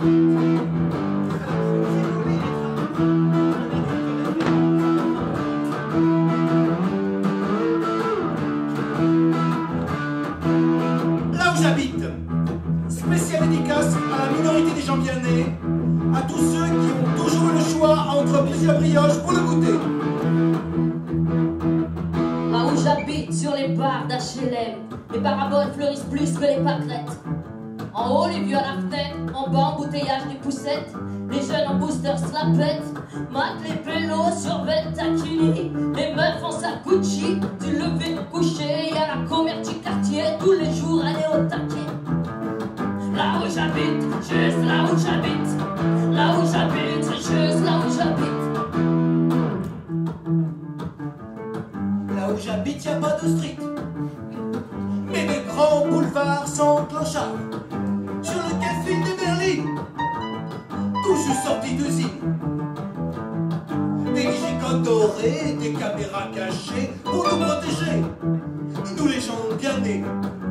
Là où j'habite, spéciale dédicace à la minorité des gens bien nés, à tous ceux qui ont toujours eu le choix entre plusieurs brioches pour le goûter. Là où j'habite, sur les barres d'HLM, les paraboles fleurissent plus que les pâquerettes. En haut, les vieux à la fenêtre, en bas, embouteillage des poussettes. Les jeunes en booster se la pètent, mat les pélos sur Taquini. Les meufs en sac Gucci, du lever au coucher. Y'a la commère du quartier, tous les jours elle est au taquet. Là où j'habite, juste là où j'habite. Là où j'habite, c'est juste là où j'habite. Là où j'habite, y'a pas de street, mais des grands boulevards sans clochard, sur lequel filent des berlines, tout juste sortis d'usine. Des gigots dorés, des caméras cachées pour nous protéger, nous les gens bien nés.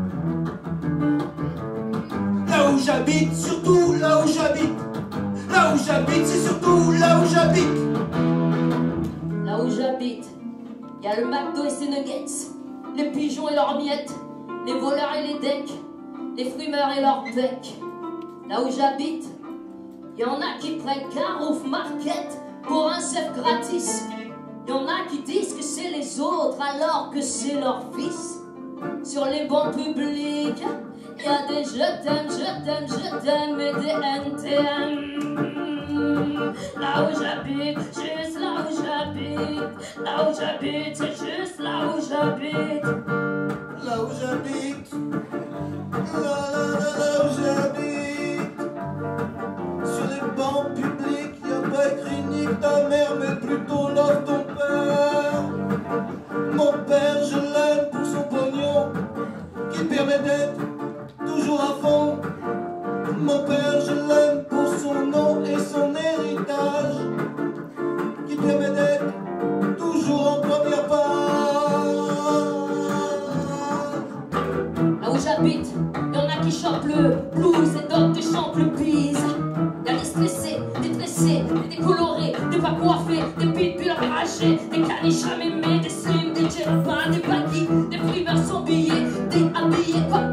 Là où j'habite, surtout là où j'habite. Là où j'habite, c'est surtout là où j'habite. Là où j'habite, y a le McDo et ses nuggets, les pigeons et leurs miettes, les voleurs et les decks, les frimeurs et leurs becs. Là où j'habite, y en a qui prennent Carouf Market pour un chef gratis. Y en a qui disent que c'est les autres alors que c'est leur fils. Sur les bancs publics, y a des je t'aime et des NTM. Là où j'habite, juste là où j'habite. Là où j'habite, c'est juste là où j'habite. Là où j'habite, là où j'habite. Sur les bancs publics, y'a pas écrit nique ta mère, mais plutôt love ton père. Mon père, je l'aime pour son pognon, qui permet d'être toujours à fond. Mon père, je l'aime pour son nom et son héritage, qui permet d'être toujours en première part. Là où j'habite, y'en a qui chantent le blues et d'autres qui chantent le bise. Y'a des stressés, des tressés, des décolorés, des pas coiffés, des pitbulls arrachés, des caniches à mémés, des slims, des djellabins, des baggy, des frimeurs sans billets, des habillés pas